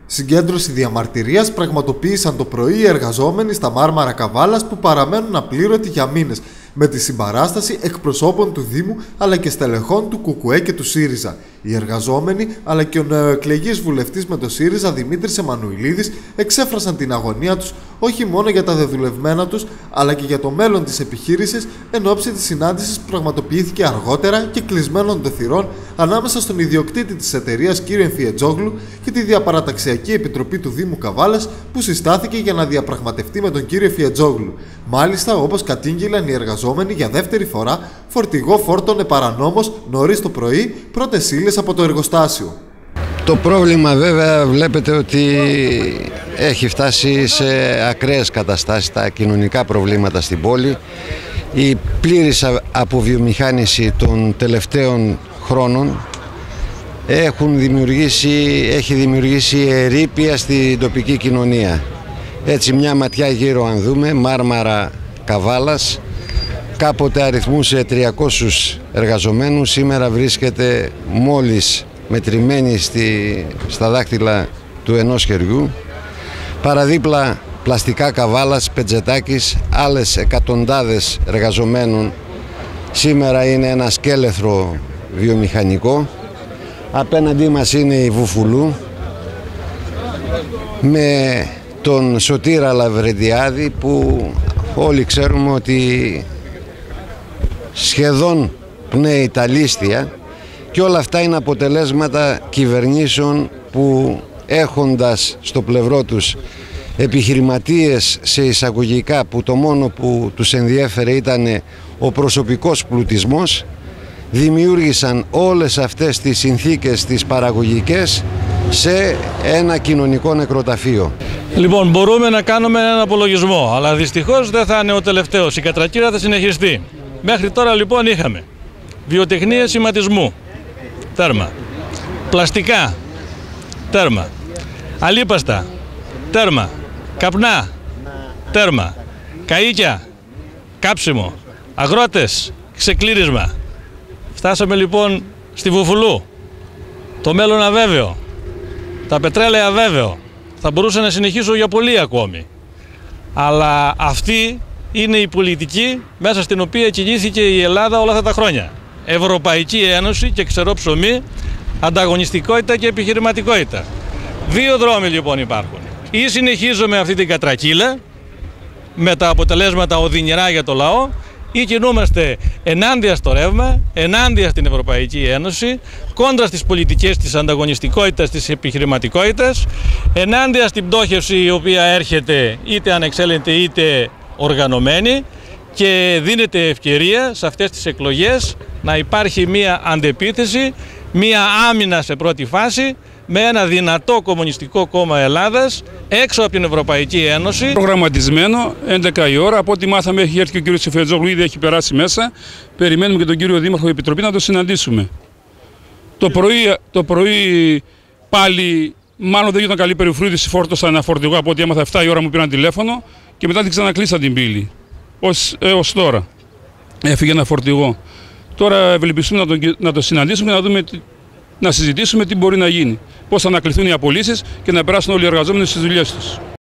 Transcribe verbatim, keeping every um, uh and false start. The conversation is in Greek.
Συγκέντρωση διαμαρτυρίας πραγματοποίησαν το πρωί οι εργαζόμενοι στα Μάρμαρα Καβάλας που παραμένουν απλήρωτοι για μήνες, με τη συμπαράσταση εκπροσώπων του Δήμου αλλά και στελεχών του ΚΚΕ και του ΣΥΡΙΖΑ. Οι εργαζόμενοι αλλά και ο νεοεκλεγής βουλευτής με το ΣΥΡΙΖΑ Δημήτρης Εμμανουηλίδης εξέφρασαν την αγωνία τους όχι μόνο για τα δεδουλευμένα τους αλλά και για το μέλλον της επιχείρησης εν ώψη της συνάντησης που πραγματοποιήθηκε αργότερα και κλεισμένων των θυρών ανάμεσα στον ιδιοκτήτη της εταιρείας κύριο Εμφιετζόγλου και τη Διαπαραταξιακή Επιτροπή του Δήμου Καβάλας που συστάθηκε για να διαπραγματευτεί με τον κύριο Εμφιετζόγλου. Μάλιστα, όπως κατήγγειλαν οι εργαζόμενοι για δεύτερη φορά, φορτηγό φόρτωνε παρανόμως νωρίς το πρωί πρώτες ύλες από το εργοστάσιο. Το πρόβλημα βέβαια βλέπετε ότι έχει φτάσει σε ακραίες καταστάσεις τα κοινωνικά προβλήματα στην πόλη. Η πλήρης αποβιομηχάνηση των τελευταίων χρόνων έχουν δημιουργήσει, έχει δημιουργήσει ερείπια στην τοπική κοινωνία. Έτσι μια ματιά γύρω αν δούμε, Μάρμαρα Καβάλας, κάποτε αριθμούσε τριακόσιους εργαζομένους, σήμερα βρίσκεται μόλις μετρημένη στη, στα δάχτυλα του ενός χεριού. Παραδίπλα Πλαστικά Καβάλας, Πετζετάκης, άλλες εκατοντάδες εργαζομένων, σήμερα είναι ένα σκέλεθρο βιομηχανικό. Απέναντί μας είναι η Βουφουλού με τον Σωτήρα Λαβρεντιάδη που όλοι ξέρουμε ότι σχεδόν πνέει τα λίστια, και όλα αυτά είναι αποτελέσματα κυβερνήσεων που έχοντας στο πλευρό τους επιχειρηματίες σε εισαγωγικά που το μόνο που τους ενδιέφερε ήταν ο προσωπικός πλουτισμός, δημιούργησαν όλες αυτές τις συνθήκες τις παραγωγικές σε ένα κοινωνικό νεκροταφείο. Λοιπόν, μπορούμε να κάνουμε έναν απολογισμό, αλλά δυστυχώς δεν θα είναι ο τελευταίος. Η κατρακύρα θα συνεχιστεί. Μέχρι τώρα λοιπόν είχαμε βιοτεχνίες σηματισμού, τέρμα. Πλαστικά, τέρμα. Αλίπαστα, τέρμα. Καπνά, τέρμα. Καΐκια, κάψιμο. Αγρότες, ξεκλήρισμα. Φτάσαμε λοιπόν στη Βουφουλού. Το μέλλον αβέβαιο. Τα πετρέλαια αβέβαιο. Θα μπορούσα να συνεχίσω για πολύ ακόμη. Αλλά αυτή είναι η πολιτική μέσα στην οποία κινήθηκε η Ελλάδα όλα αυτά τα χρόνια. Ευρωπαϊκή Ένωση και ξερό ψωμί, ανταγωνιστικότητα και επιχειρηματικότητα. Δύο δρόμοι λοιπόν υπάρχουν. Ή συνεχίζουμε αυτή την κατρακύλα με τα αποτελέσματα οδυνηρά για το λαό, ή κινούμαστε ενάντια στο ρεύμα, ενάντια στην Ευρωπαϊκή Ένωση, κόντρα στις πολιτικές της ανταγωνιστικότητας, της επιχειρηματικότητας, ενάντια στην πτώχευση η οποία έρχεται είτε ανεξέλεγκτη είτε οργανωμένη, και δίνεται ευκαιρία σε αυτές τις εκλογές να υπάρχει μία αντεπίθεση, μία άμυνα σε πρώτη φάση με ένα δυνατό κομμουνιστικό κόμμα Ελλάδας έξω από την Ευρωπαϊκή Ένωση. Προγραμματισμένο έντεκα η ώρα, από ό,τι μάθαμε έχει έρθει και ο κύριος Εμφιετζόγλου, ήδη έχει περάσει μέσα. Περιμένουμε και τον κύριο Δήμαρχο Επιτροπή να το συναντήσουμε. Το πρωί, το πρωί πάλι, μάλλον δεν ήταν καλή περιφρούδηση, φόρτωσα ένα φορτηγό, από ό,τι έμαθα επτά η ώρα μου πήραν τηλέφωνο και μετά την ξανακλείσα την πύλη. Ως, έως τώρα έφυγε ένα φορτηγό. Τώρα ευελπιστούμε να το, να το συναντήσουμε και να, δούμε, να συζητήσουμε τι μπορεί να γίνει. Πώς θα ανακληθούν οι απολύσεις και να περάσουν όλοι οι εργαζόμενοι στις δουλειές τους.